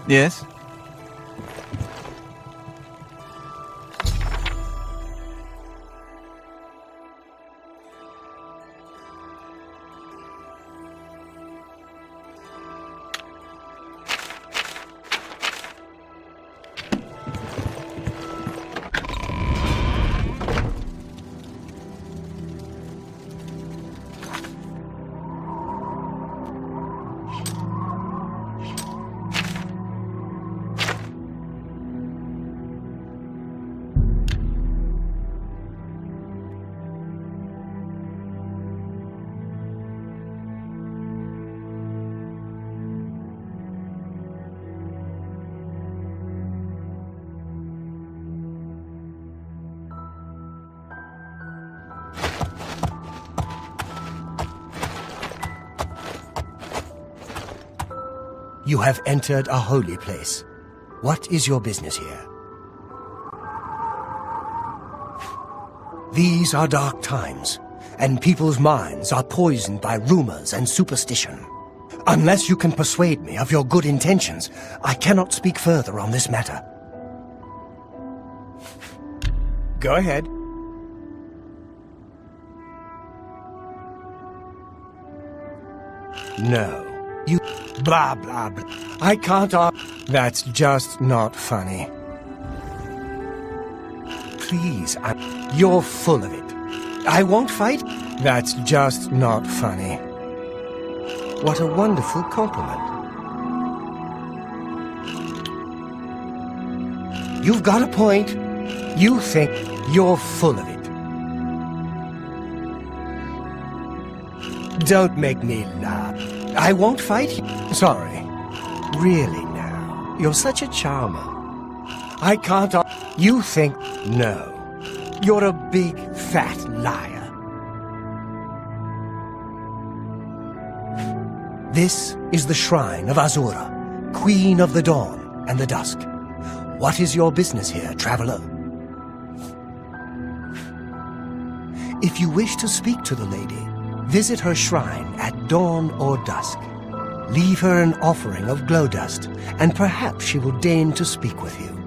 Yes? You have entered a holy place. What is your business here? These are dark times, and people's minds are poisoned by rumors and superstition. Unless you can persuade me of your good intentions, I cannot speak further on this matter. Go ahead. No. You... blah, blah, blah. I can't... That's just not funny. Please, you're full of it. I won't fight? That's just not funny. What a wonderful compliment. You've got a point. You think you're full of it. Don't make me laugh. I won't fight you. Sorry. Really now. You're such a charmer. I can't... You think... No. You're a big, fat liar. This is the shrine of Azura, Queen of the Dawn and the Dusk. What is your business here, traveler? If you wish to speak to the lady, visit her shrine at dawn or dusk. Leave her an offering of glow dust, and perhaps she will deign to speak with you.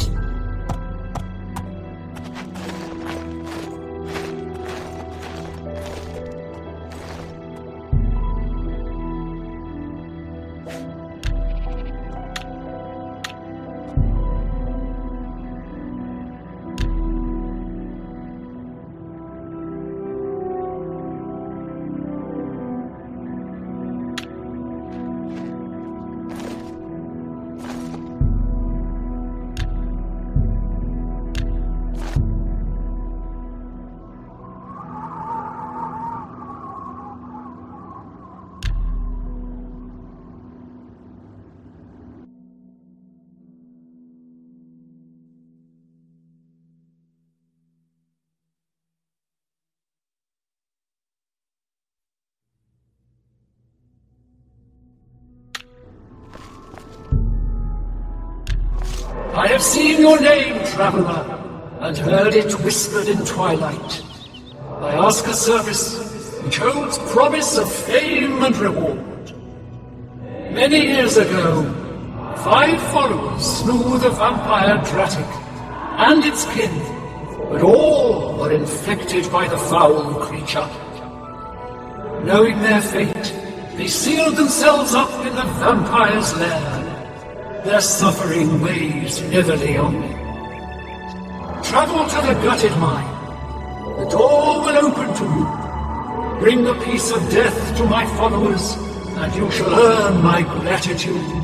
I have seen your name, traveler, and heard it whispered in twilight. I ask a service which holds promise of fame and reward. Many years ago, 5 followers slew the vampire Dratic and its kin, but all were infected by the foul creature. Knowing their fate, they sealed themselves up in the vampire's lair. Their suffering weighs heavily on me. Travel to the gutted mine. The door will open to you. Bring the peace of death to my followers, and you shall earn my gratitude.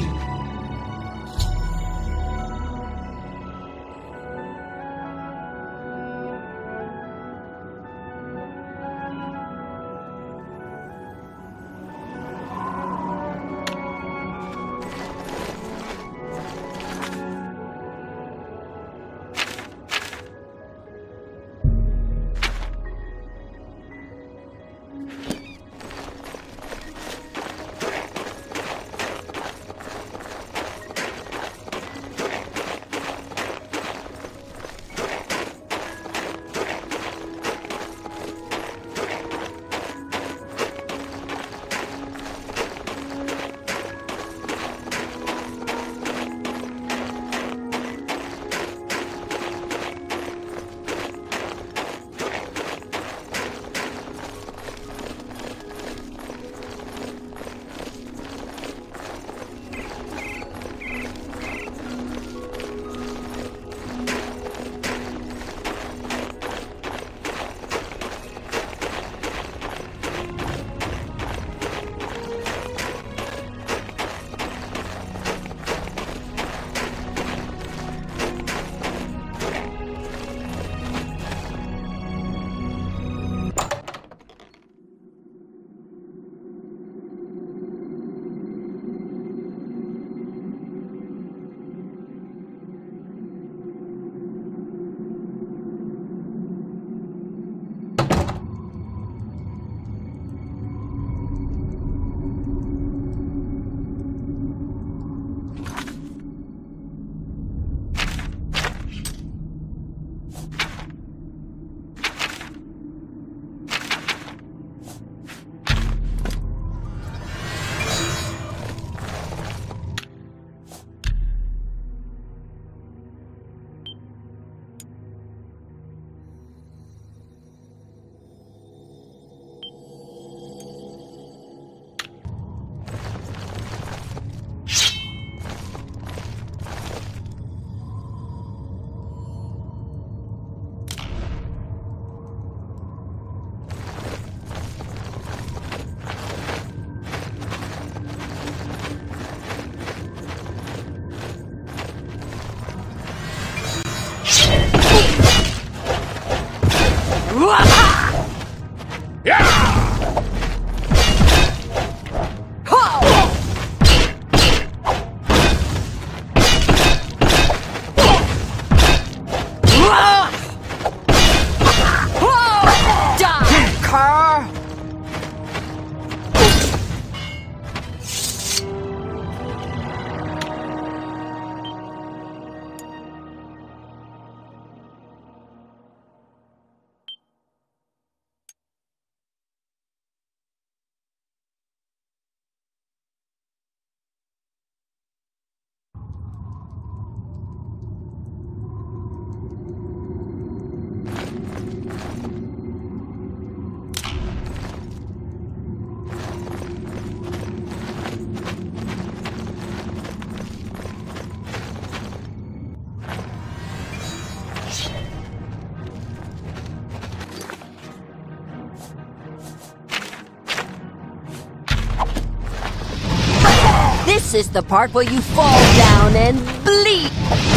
This is the part where you fall down and bleed.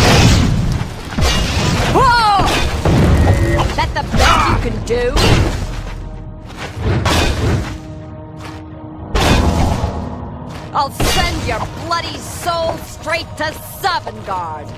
Whoa! Is that the best you can do? I'll send your bloody soul straight to Sovngarde.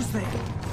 Who's there?